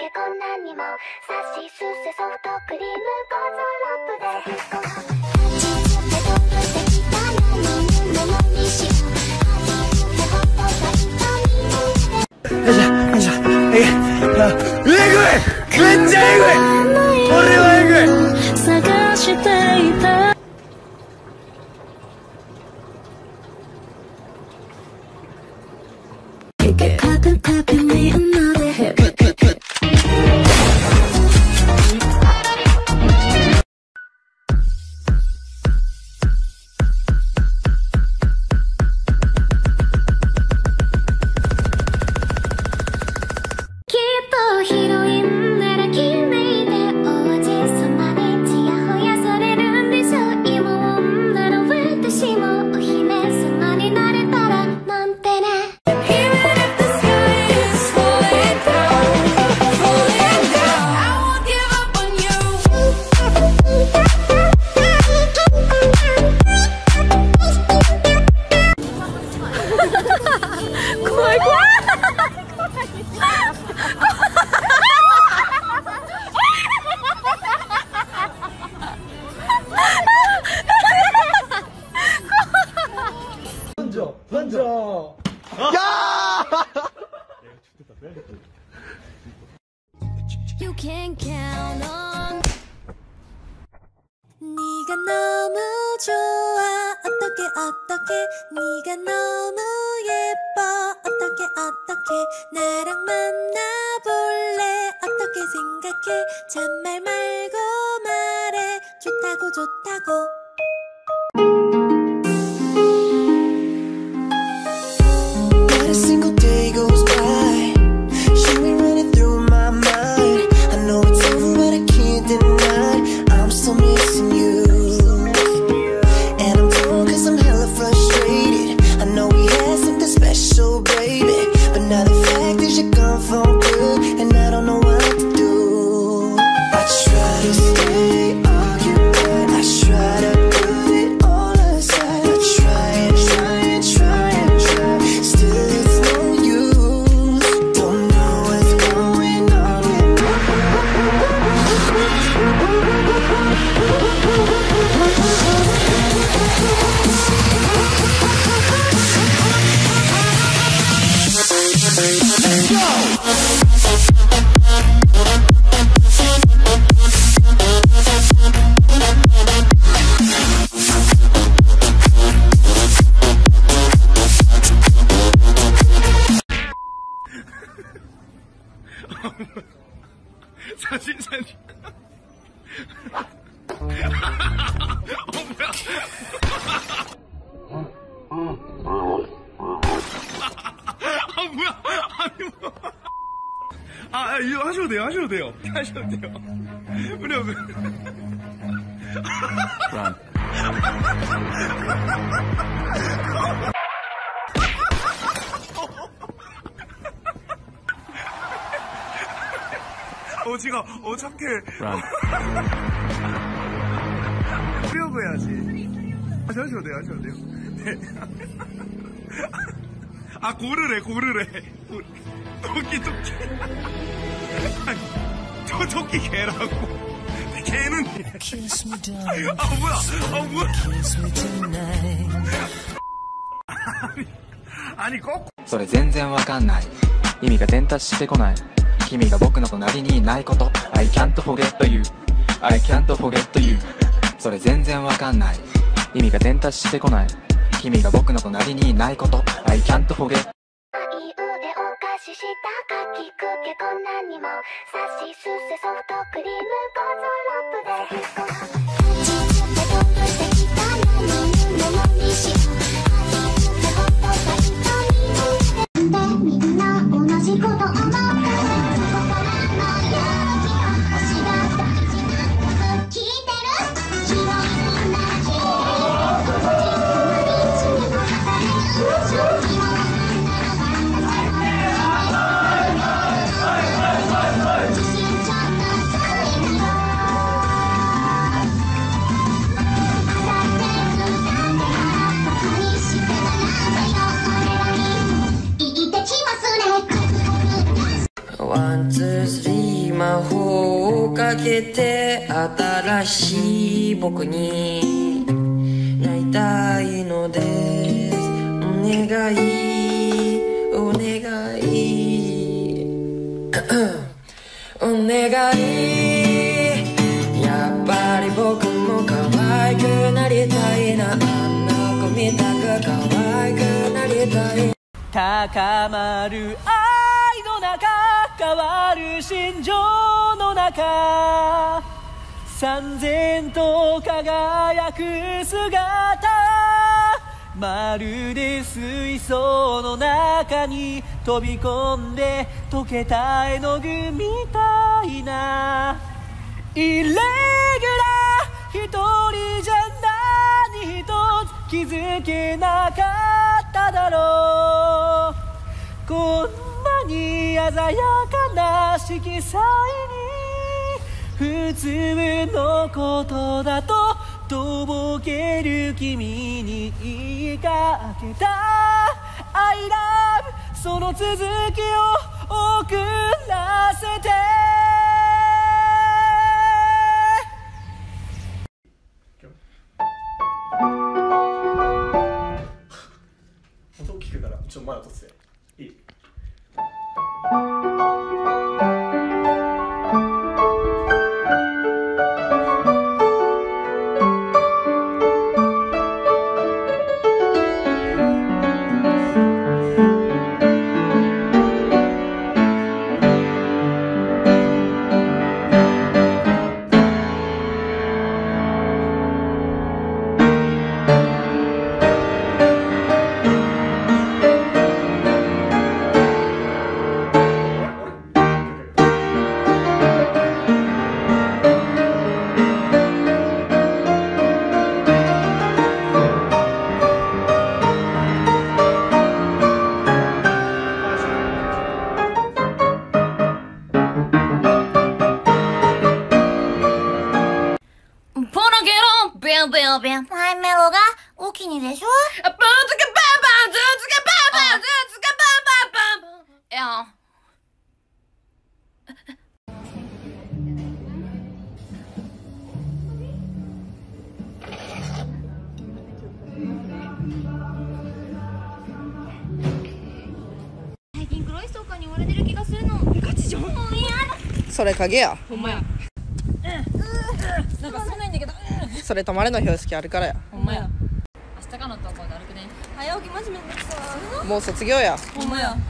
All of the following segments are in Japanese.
こんなにもさしすせソフトクリームゴゾロップでご飯立ちつてとってきたのにものにしよう初めてほっとした人によいしょよいしょえぐいめっちゃえぐいこれはえぐい探していたCopy me another hit. Keep heroine なら君で王子様でちやほやされるんでしょ今女の私もお姫様になれたらなんてねYou can count on 네가 너무 좋아 어떻게 네가 너무 예뻐 어떻게 나랑 만나볼래 어떻게 생각해 잔말 말고 말해 좋다고 Not a single day goes by She be running through my mind I know it's over but I can't deny I'm still missing you And I'm torn cause I'm hella frustrated I know we had something special baby But now the fact is you're gone for good And I don't know what to do I try to stay occupied I try to put it all aside I try and try Still it's no use Don't know what's going on with me Let's go! 하셔도 돼요. 그냥 지가 착해. 하려고 해야지. 하셔도 돼요. 네. 아 고르래. 토끼. 아니, 저 토끼 개라고. 개는. 뭐야. 아니 꼭. それ全然わかんない。意味が伝達してこない。君が僕の隣にいないこと。I can't forget you. I can't forget you. それ全然わかんない。意味が伝達してこない。君が僕の隣にいないこと。I can't forget. したかきくけこんなにもさしすせソフトクリームゴゾロップでご飯立ちつてとってきたのにものにしよう初めてほっとした人によいでみんな同じこと思ってる心の勇気を押し出す大事な曲聞いてるヒロインなら君いつでも語れる将棋を One, two, three 魔法をかけて新しい僕になりたいのです。お願いお願いお願い。やっぱり僕も可愛くなりたいな。あんな子みたく可愛くなりたい。 高まる愛の中、変わる心情の中、燦然と輝く姿、まるで水槽の中に飛び込んで溶けた絵の具みたいな。イレギュラー一人じゃ何一つ気づけなかっただろう。こんなに鮮やかな色彩に普通のことだととぼける君に言いかけた I love その続きを送らせて。 音聞くからちょっと前落とせ。いい？ マイメロがお気に入りでしょ。 ブーツカバンバンズーツカバンバンズーツカバンバンバン。いや。 最近黒いストーカーに追われてる気がするの。ガチじゃん。 それ影や。 ほんまや。なんか少ないんだけど。 それ止まれの標識あるからや。 ほんまや。明日からの投稿で歩くね。 早起きマジめんどくさい。 もう卒業や。 ほんまや。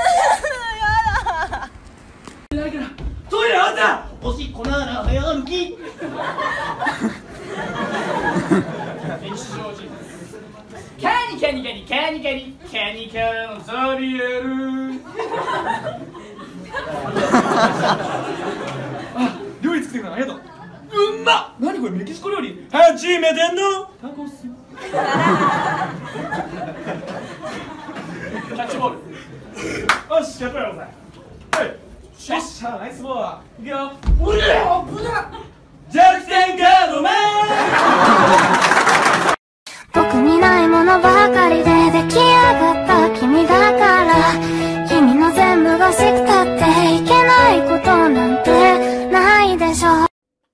トイレあんたおしっこなら早歩きキャニキャニキャニキャニキャニキャニキャのザビエルあ、料理作ってくれたのありがとう。うんまっ。何これメキシコ料理初めてのタコスキャッチボールよし、キャッチボールやろうぜ。はいよっしゃ、ナイスボール。いくよ。うれよ、ぶだ。弱点カードマン。 僕にないものばかりで出来上がった君だから、君の全部がしくたっていけないことなんてないでしょ。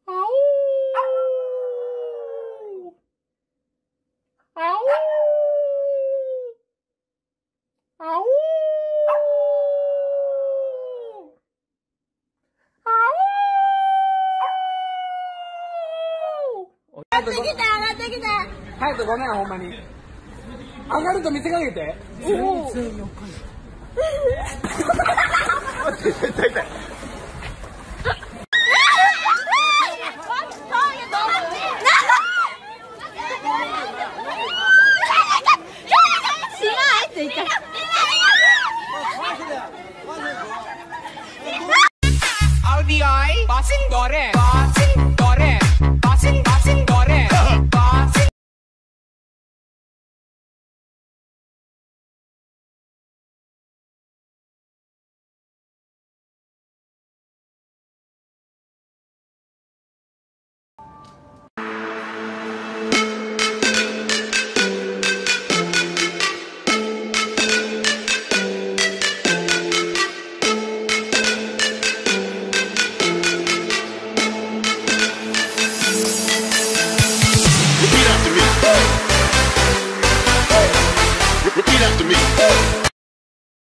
上がってきて上がってきて。早くごめんほんまに。上がると見せかけて。全然わかんない。